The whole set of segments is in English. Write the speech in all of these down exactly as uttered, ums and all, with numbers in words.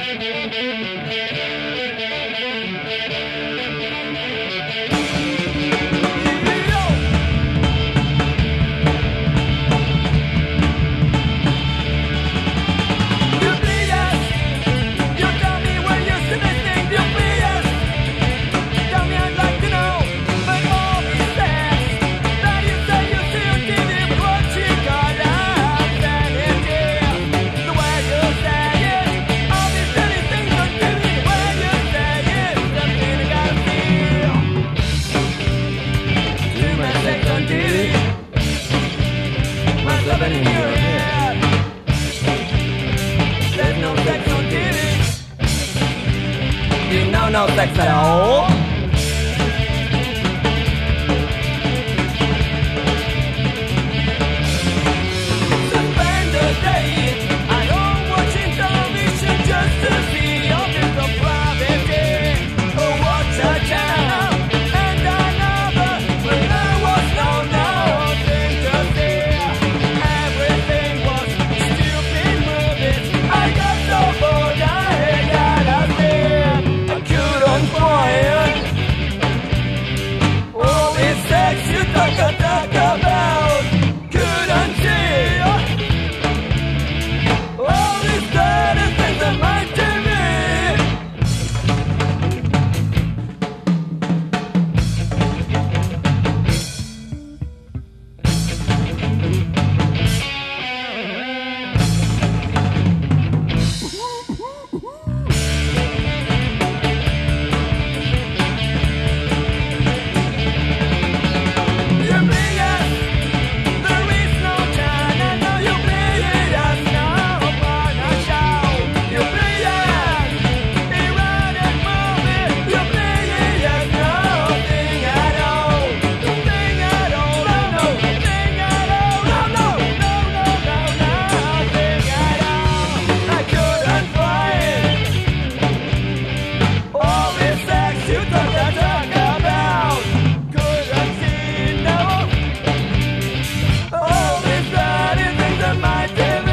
No sex at all. Suspend the day. I don't watch television just to see all this of privacy. Oh, watch a channel and another, but there was no nothing to see. Everything was stupid movies. I got so bored I gotta sleep. I couldn't find all this sex you talk, talk about. Couldn't see all these dirty things on my T V. You bring us, there is no channel. No, you bring us now upon a show. You bring us erotic movie. You bring us nothing at all. Nothing at all. No, no, nothing at all. No, no, no, no, no, nothing at all. I couldn't find all this sex you talk, talk about. Couldn't see no all these dirty things on my T V.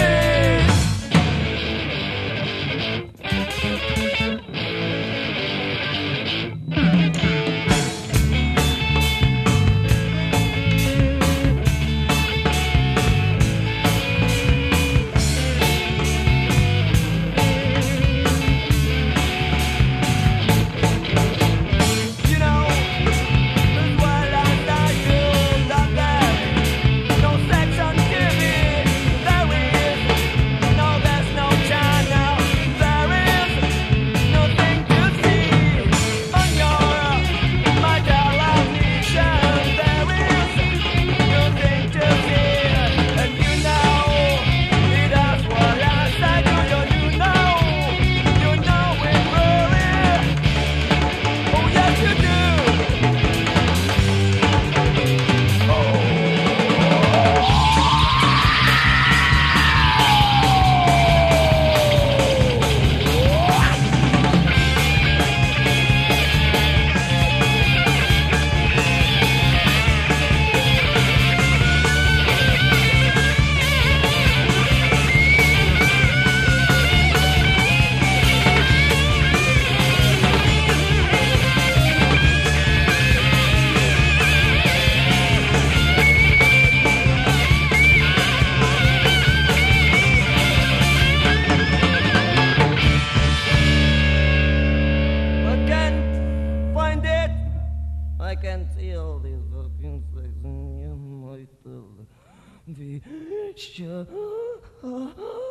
You know, this world I thought you loved that. No sex on T V, there is. No, there's no channel, there is nothing to see. On your my television, there is nothing to see. And you know, that's what I said. You know, you know, you know it really. Oh yes you do. I can't find it. I can see all these fucking things in your mind. The show.